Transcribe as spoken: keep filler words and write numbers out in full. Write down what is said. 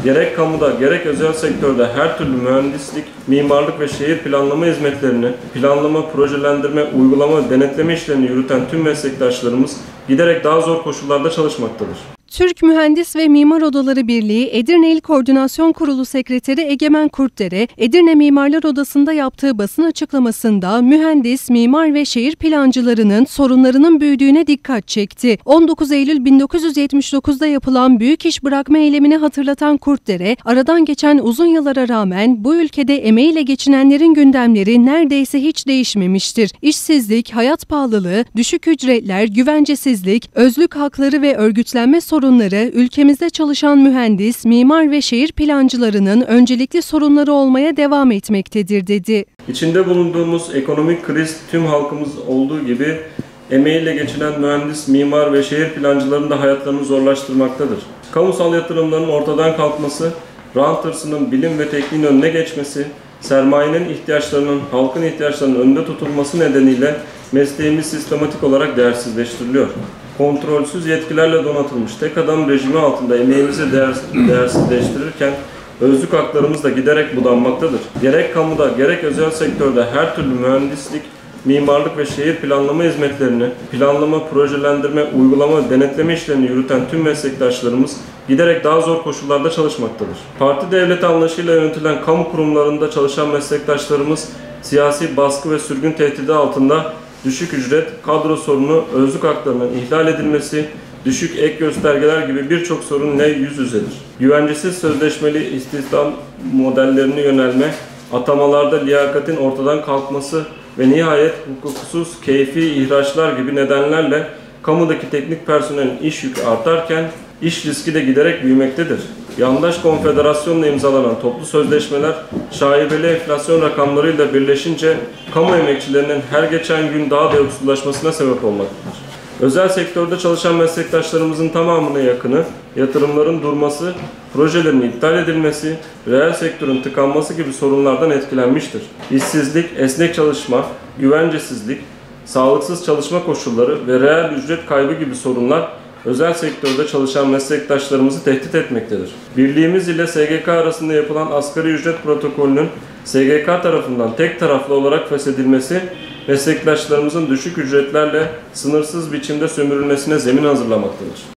Gerek kamuda gerek özel sektörde her türlü mühendislik, mimarlık ve şehir planlama hizmetlerini, planlama, projelendirme, uygulama ve denetleme işlerini yürüten tüm meslektaşlarımız giderek daha zor koşullarda çalışmaktadır. Türk Mühendis ve Mimar Odaları Birliği Edirne İl Koordinasyon Kurulu Sekreteri Egemen Kurtdere, Edirne Mimarlar Odası'nda yaptığı basın açıklamasında mühendis, mimar ve şehir plancılarının sorunlarının büyüdüğüne dikkat çekti. on dokuz Eylül bin dokuz yüz yetmiş dokuz'da yapılan büyük iş bırakma eylemini hatırlatan Kurtdere, aradan geçen uzun yıllara rağmen bu ülkede emeğiyle geçinenlerin gündemleri neredeyse hiç değişmemiştir. İşsizlik, hayat pahalılığı, düşük ücretler, güvencesizlik, özlük hakları ve örgütlenme sorunları sorunları ülkemizde çalışan mühendis, mimar ve şehir plancılarının öncelikli sorunları olmaya devam etmektedir dedi. İçinde bulunduğumuz ekonomik kriz tüm halkımız olduğu gibi emeğiyle geçinen mühendis, mimar ve şehir plancılarının da hayatlarını zorlaştırmaktadır. Kamusal yatırımların ortadan kalkması, rant hırsının bilim ve tekniğin önüne geçmesi, sermayenin ihtiyaçlarının halkın ihtiyaçlarının önünde tutulması nedeniyle mesleğimiz sistematik olarak değersizleştiriliyor. Kontrolsüz yetkilerle donatılmış tek adam rejimi altında emeğimizi değersizleştirirken özlük haklarımız da giderek budanmaktadır. Gerek kamuda gerek özel sektörde her türlü mühendislik, mimarlık ve şehir planlama hizmetlerini, planlama, projelendirme, uygulama ve denetleme işlerini yürüten tüm meslektaşlarımız giderek daha zor koşullarda çalışmaktadır. Parti devleti anlayışıyla yönetilen kamu kurumlarında çalışan meslektaşlarımız siyasi baskı ve sürgün tehdidi altında düşük ücret, kadro sorunu, özlük haklarının ihlal edilmesi, düşük ek göstergeler gibi birçok sorun ile yüz yüzedir. Güvencesiz sözleşmeli istihdam modellerine yönelme, atamalarda liyakatin ortadan kalkması ve nihayet hukuksuz keyfi ihraçlar gibi nedenlerle kamudaki teknik personelin iş yükü artarken iş riski de giderek büyümektedir. Yandaş konfederasyonla imzalanan toplu sözleşmeler şaibeli enflasyon rakamlarıyla birleşince kamu emekçilerinin her geçen gün daha da yoksullaşmasına sebep olmaktadır. Özel sektörde çalışan meslektaşlarımızın tamamına yakını yatırımların durması, projelerin iptal edilmesi, reel sektörün tıkanması gibi sorunlardan etkilenmiştir. İşsizlik, esnek çalışma, güvencesizlik, sağlıksız çalışma koşulları ve reel ücret kaybı gibi sorunlar özel sektörde çalışan meslektaşlarımızı tehdit etmektedir. Birliğimiz ile S G K arasında yapılan asgari ücret protokolünün S G K tarafından tek taraflı olarak feshedilmesi, meslektaşlarımızın düşük ücretlerle sınırsız biçimde sömürülmesine zemin hazırlamaktadır.